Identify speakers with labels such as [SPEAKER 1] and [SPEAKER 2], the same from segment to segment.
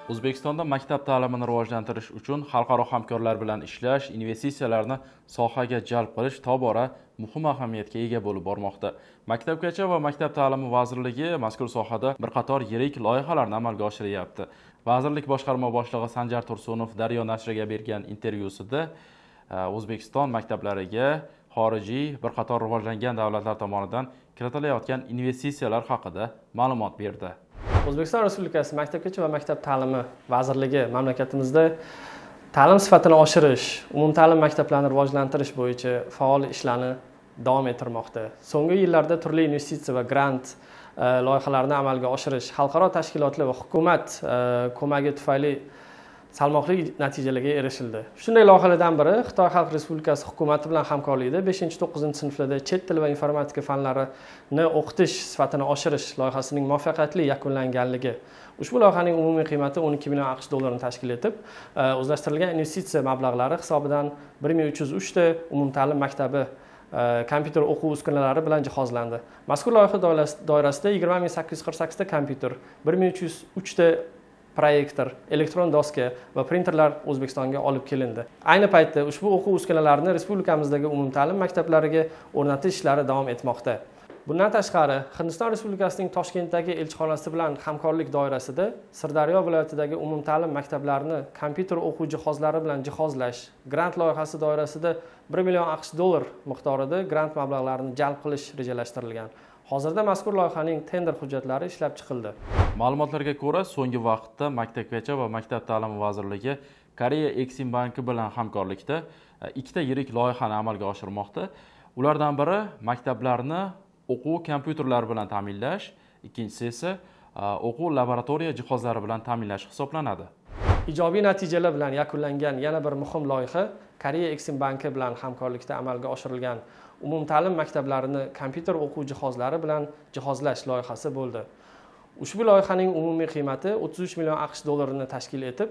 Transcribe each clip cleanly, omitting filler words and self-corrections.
[SPEAKER 1] O'zbekistonda maktab ta'limini rivojlantirish uchun xalqaro hamkorlar bilan ishlash, investitsiyalarni sohaga jalb qilish tobora muhim ahamiyatga ega bo'lib bormoqda. Maktabgacha va Maktab ta'limi vazirligi mazkur sohada bir qator yirik loyihalarni amalga oshiryapti. Vazirlik boshqarma boshlig'i Sanjar Tursunov Daryo nashriga bergan intervyusida O'zbekiston maktablariga xorijiy bir qator rivojlangan davlatlar tomonidan kiritilayotgan investitsiyalar haqida ma'lumot berdi.
[SPEAKER 2] O'zbekiston Respublikasi Maktabgacha va Maktab ta'limi vazirligi mamlakatimizda ta'lim sifatini oshirish, umumta'lim maktablarni rivojlantirish bo'yicha faol ishlarni davom ettirmoqda. So'nggi yillarda turli investitsiya va grant loyihalarini amalga oshirish, xalqaro tashkilotlar va hukumat ko'magi tufayli salmoqli natijalarga erishildi. Shunday loyihalardan biri Xitoy Xalq Respublikasi hukumati bilan hamkorlikda 5-9 sinflarda chet tili va informatika fanlarini o'qitish sifatini oshirish loyihasining muvaffaqiyatli yakunlanganligi. Ushbu loyihaning umumiy qiymati 12 million AQSh dollarini tashkil etib, o'zlashtirilgan investitsiya mablag'lari hisobidan 1303 ta umumta'lim maktabi kompyuter o'quv uskunalari bilan jihozlandi. Mazkur loyiha doirasida 20848 ta kompyuter, 1303 ta proyektor, elektron doska va printerlar O'zbekistonga olib kelindi. Ayni paytda ushbu o'quv uskunalarini respublikamizdagi umumta'lim maktablariga o'rnatish ishlari davom etmoqda. Bundan tashqari, Hindiston Respublikasining Toshkentdagi elchixonasi bilan hamkorlik doirasida Sirdaryo viloyatidagi umumta'lim maktablarini kompyuter o'quv jihozlari bilan jihozlash grant loyihasi doirasida 1 million AQSh dollar miqdorida grant mablag'larini jalb qilish rejalashtirilgan. Hozirda mazkur loyihaning tender hujjatlari ishlab chiqildi.
[SPEAKER 1] Ma'lumotlarga ko'ra, so'nggi vaqtda Maktabgacha va Maktab ta'limi vazirligi Koreya Exim banki bilan hamkorlikda ikkita yirik loyihani amalga oshirmoqda. Ulardan biri maktablarni o'quv kompyuterlari bilan ta'minlash, ikkinchisi esa o'quv laboratoriya jihozlari bilan ta'minlash hisoblanadi.
[SPEAKER 2] Ijobiy natijalar bilan yakunlangan yana bir muhim loyiha Koreya Exim banki bilan hamkorlikda amalga oshirilgan umumta'lim maktablarini kompyuter o'quv jihozlari bilan jihozlash loyihasi bo'ldi. Ushbu loyihaning umumiy qiymati 33 million AQSh dollarini tashkil etib,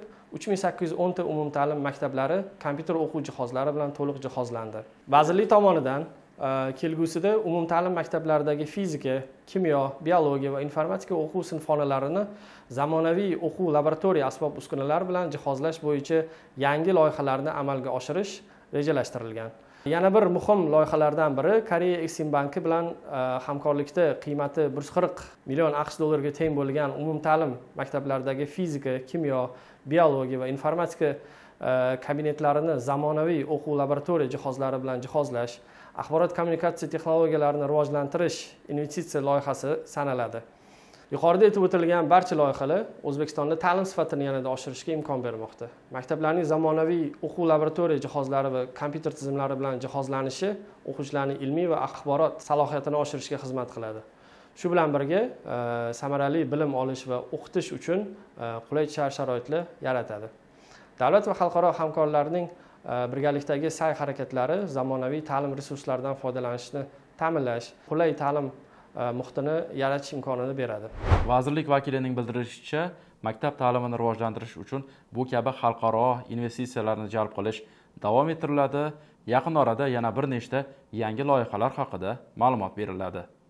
[SPEAKER 2] 3810 ta umumta'lim maktablari kompyuter o'quv jihozlari bilan to'liq jihozlandi. Vazirlik tomonidan kelgusida umumta'lim maktablaridagi fizika, kimyo, biologiya va informatika o'quv sinfxonalarini zamonaviy o'quv laboratoriya asbob uskunalari bilan jihozlash bo'yicha yangi loyihalarni amalga oshirish rejalashtirilgan. Yana bir muhim loyihalardan biri Koreya Exim banki bilan hamkorlikda qiymati 140 million AQSh dollariga teng bo'lgan umumta'lim maktablaridagi fizika, kimyo, biologiya va informatika kabinetlarini zamonaviy o'quv laboratoriya jihozlari bilan jihozlash, axborot kommunikatsiya texnologiyalarini rivojlantirish investitsiya loyihasi sanaladi. Yuqorida aytib o'tilgan barcha loyihalar O'zbekistonda ta'lim sifatini yanada oshirishga imkon bermoqda. Maktablarning zamonaviy o'quv laboratoriya jihozlari va kompyuter tizimlari bilan jihozlanishi o'quvchilarning ilmiy va axborot salohiyatini oshirishga xizmat qiladi. Shu bilan birga samarali bilim olish va o'qitish uchun qulay shart-sharoitlar yaratadi. Davlat va xalqaro hamkorlarning birgalikdagi sa'y-harakatlari zamonaviy ta'lim resurslaridan foydalanishni ta'minlash, qulay ta'lim muhitini yaratish imkonini beradi.
[SPEAKER 1] Vazirlik vakilining bildirishicha, maktab ta'limini rivojlantirish uchun bu kabi xalqaro investitsiyalarni jalb qilish davom ettiriladi. Yaqin orada yana bir nechta yangi loyihalar haqida ma'lumot beriladi.